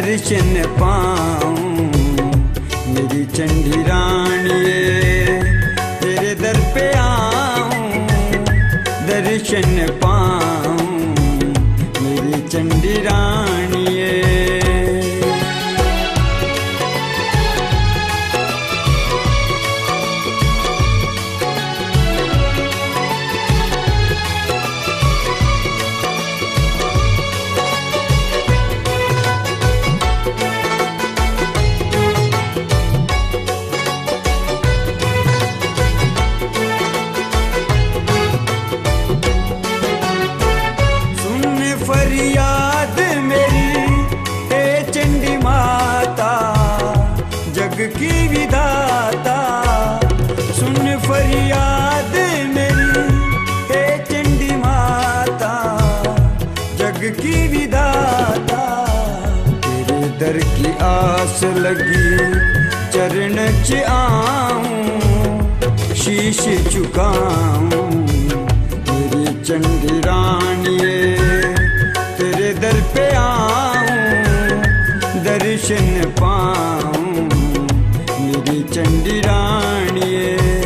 दर्शन पाऊं मेरी चंडी रानिए, तेरे दर पे आऊं दर्शन पाऊं मेरी चंडी रानिए। फरियाद मेरी हे चंडी माता, जग की विधाता, सुन फरियाद मेरी हे चंडी माता, जग की विधाता। तेरे दर की आस लगी चरण च आऊं शीश झुकाऊं मेरी चंडी रानिए, तेरे दर पे आऊं दर्शन पाऊं मेरी चंडी रानिए।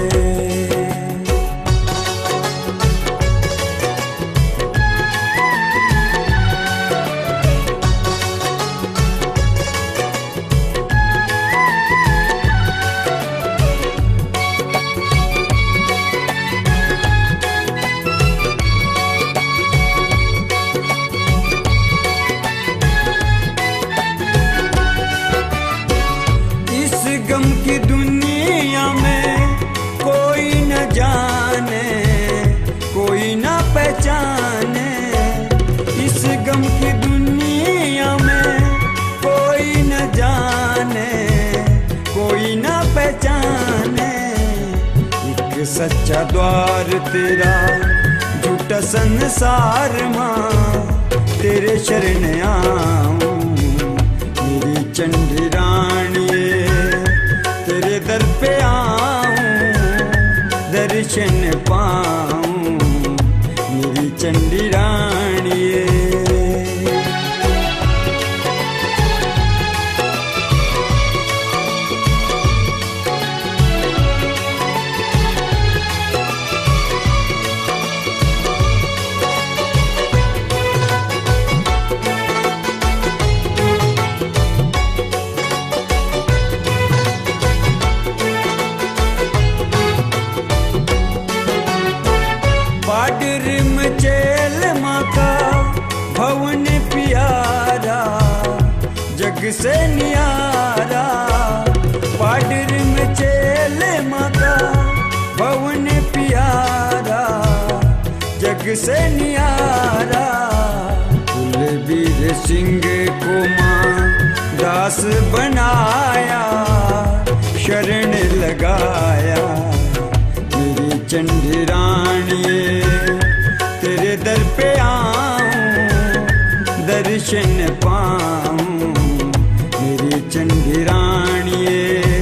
गम की दुनिया में कोई न जाने कोई न पहचाने, इस गम की दुनिया में कोई न जाने कोई न पहचाने। एक सच्चा द्वार तेरा झूठा संसार मां, तेरे शरण आऊं मेरी चंडी रानिए, तेरे दर पे आऊं दर्शन पाऊं मेरी चंडी रानिए। पाडर मचेल माँ का भवन प्यारा, जग से न्यारा, पाडर मचेल माँ का भवन प्यारा, जग से न्यारा। कुलबीर सिंह को माँ दास बनाया, शरण लगाया मेरी चंडी रानिए, तेरे दर पे आऊं दर्शन पाऊं मेरी चंडी रानिए।